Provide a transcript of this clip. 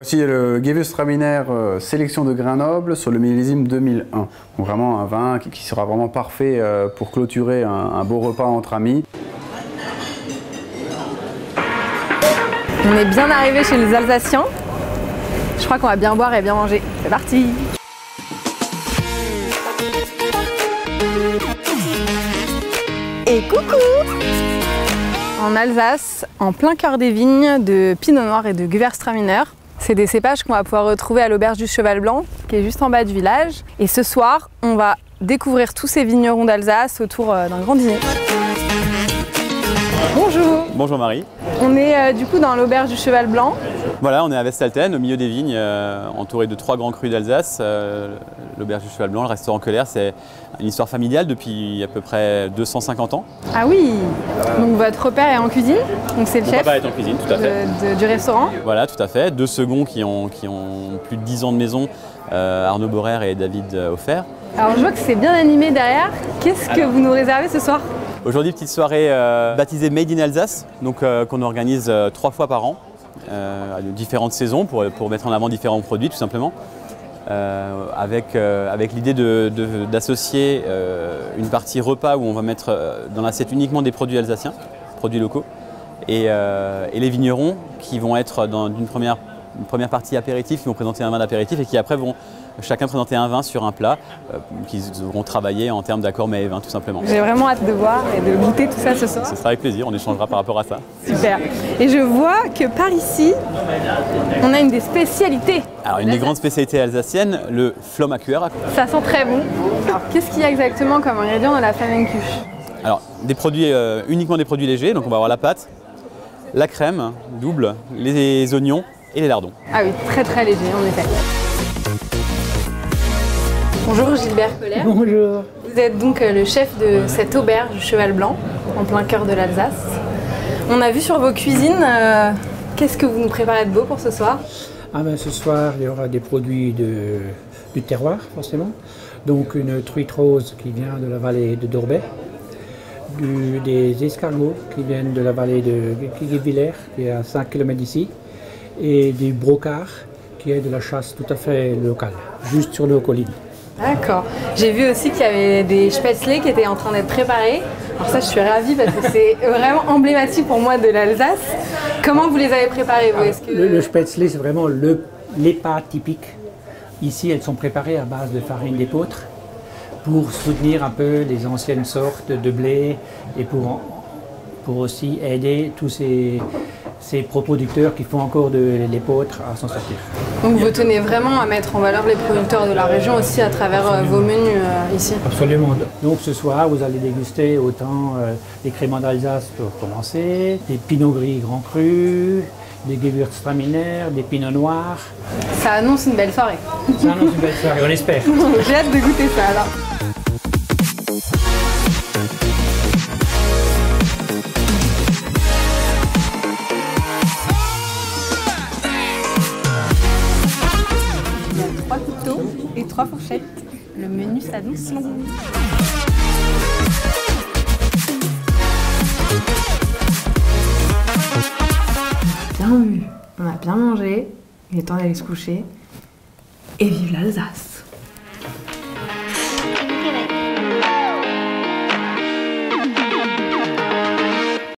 Voici le Gewürztraminer sélection de grains nobles sur le millésime 2001. Donc vraiment un vin qui sera vraiment parfait pour clôturer un beau repas entre amis. On est bien arrivé chez les Alsaciens. Je crois qu'on va bien boire et bien manger. C'est parti! Et coucou! En Alsace, en plein cœur des vignes de Pinot Noir et de Gewürztraminer. C'est des cépages qu'on va pouvoir retrouver à l'auberge du Cheval Blanc, qui est juste en bas du village. Et ce soir, on va découvrir tous ces vignerons d'Alsace autour d'un grand dîner. Bonjour! Bonjour Marie. On est du coup dans l'auberge du Cheval Blanc. Voilà, on est à Westalten, au milieu des vignes, entouré de 3 grands crus d'Alsace. L'auberge du Cheval Blanc, le restaurant Keller, c'est une histoire familiale depuis à peu près 250 ans. Ah oui! Donc votre père est en cuisine, donc c'est le Mon chef papa est en cuisine, tout à fait. du restaurant. Voilà, tout à fait. 2 seconds qui ont plus de 10 ans de maison, Arnaud Borer et David Offert. Alors je vois que c'est bien animé derrière. Qu'est-ce que vous nous réservez ce soir? Aujourd'hui, petite soirée baptisée Made in Alsace, donc qu'on organise 3 fois par an, à différentes saisons pour mettre en avant différents produits tout simplement. Avec l'idée d'associer une partie repas où on va mettre dans l'assiette uniquement des produits alsaciens, produits locaux, et les vignerons qui vont être dans une première partie apéritif, qui vont présenter un vin d'apéritif et qui après vont chacun présenter un vin sur un plat qu'ils auront travaillé en termes d'accord mets et vin tout simplement. J'ai vraiment hâte de voir et de goûter tout ça ce soir. Ce sera avec plaisir, on échangera par rapport à ça. Super. Et je vois que par ici, on a une des spécialités. Alors une des grandes spécialités alsaciennes, le Flommakuer. Ça sent très bon. Alors qu'est-ce qu'il y a exactement comme ingrédient dans la flamencuche? Alors des produits, uniquement des produits légers, donc on va avoir la pâte, la crème double, les oignons et les lardons. Ah oui, très très léger en effet. Bonjour Gilbert Collet. Bonjour. Vous êtes donc le chef de cette auberge du Cheval Blanc, en plein cœur de l'Alsace. On a vu sur vos cuisines, qu'est-ce que vous nous préparez de beau pour ce soir? Ce soir, il y aura des produits du terroir, forcément. Donc une truite rose qui vient de la vallée de Dorbet, des escargots qui viennent de la vallée de Guévillers, qui est à 5 km d'ici, et du brocard qui est de la chasse tout à fait locale, juste sur le colline. D'accord. J'ai vu aussi qu'il y avait des spätzle qui étaient en train d'être préparés. Alors ça, je suis ravie parce que c'est vraiment emblématique pour moi de l'Alsace. Comment vous les avez préparés, vous? Le spätzle, c'est vraiment les pâtes typiques. Ici, elles sont préparées à base de farine d'épeautre pour soutenir un peu les anciennes sortes de blé et pour aussi aider tous ces producteurs qui font encore de l'épeautre à s'en sortir. Donc vous tenez vraiment à mettre en valeur les producteurs de la région aussi à travers vos menus ici? Absolument. Donc ce soir, vous allez déguster autant les créments d'Alsace pour commencer, des Pinot Gris Grand Cru, des Gewürztraminer, des Pinot Noirs. Ça annonce une belle soirée. Ça annonce une belle soirée, on espère. J'ai hâte de goûter ça alors. Il y a 3 couteaux et 3 fourchettes. Le menu s'annonce long. Bien vu, on a bien mangé, il est temps d'aller se coucher. Et vive l'Alsace!